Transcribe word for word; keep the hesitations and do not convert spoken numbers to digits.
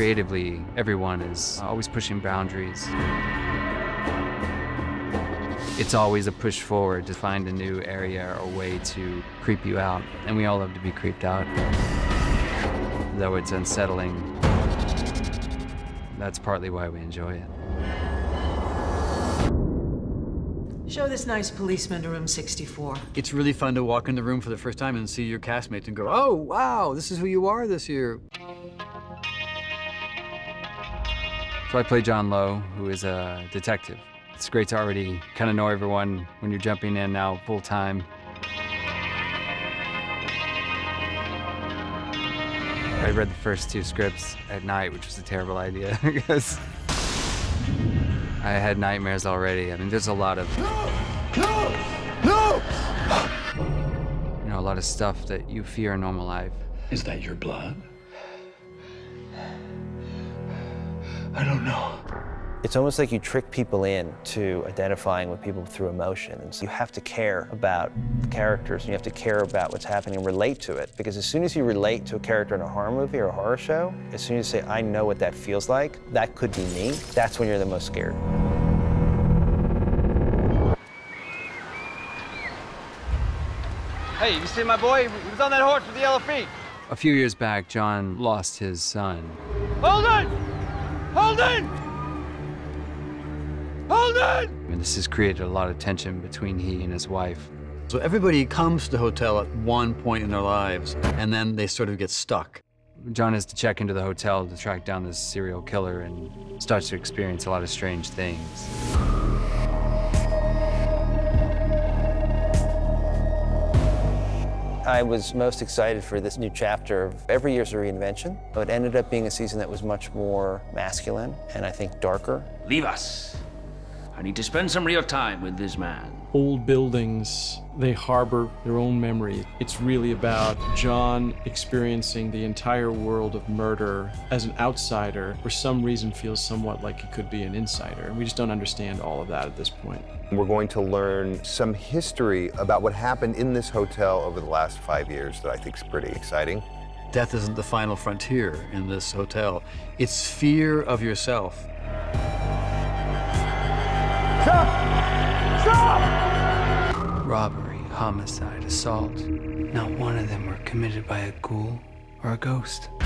Creatively, everyone is always pushing boundaries. It's always a push forward to find a new area or way to creep you out, and we all love to be creeped out. Though it's unsettling, that's partly why we enjoy it. Show this nice policeman to room sixty-four. It's really fun to walk in the room for the first time and see your castmates and go, oh, wow, this is who you are this year. So I play John Lowe, who is a detective. It's great to already kind of know everyone when you're jumping in now full time. I read the first two scripts at night, which was a terrible idea because I had nightmares already. I mean, there's a lot of... No! No! No! You know, a lot of stuff that you fear in normal life. Is that your blood? I don't know. It's almost like you trick people in to identifying with people through emotion. And so you have to care about the characters, and you have to care about what's happening and relate to it. Because as soon as you relate to a character in a horror movie or a horror show, as soon as you say, I know what that feels like, that could be me, that's when you're the most scared. Hey, you see my boy? He was on that horse with the yellow feet. A few years back, John lost his son. Hold it! Hold it! Hold it! And this has created a lot of tension between he and his wife. So everybody comes to the hotel at one point in their lives, and then they sort of get stuck. John has to check into the hotel to track down this serial killer and starts to experience a lot of strange things. I was most excited for this new chapter of every year's a reinvention. It ended up being a season that was much more masculine and I think darker. Leave us. I need to spend some real time with this man. Old buildings, they harbor their own memory. It's really about John experiencing the entire world of murder as an outsider, for some reason feels somewhat like he could be an insider. And we just don't understand all of that at this point. We're going to learn some history about what happened in this hotel over the last five years that I think is pretty exciting. Death isn't the final frontier in this hotel. It's fear of yourself. Stop! Stop! Robbery, homicide, assault. Not one of them were committed by a ghoul or a ghost.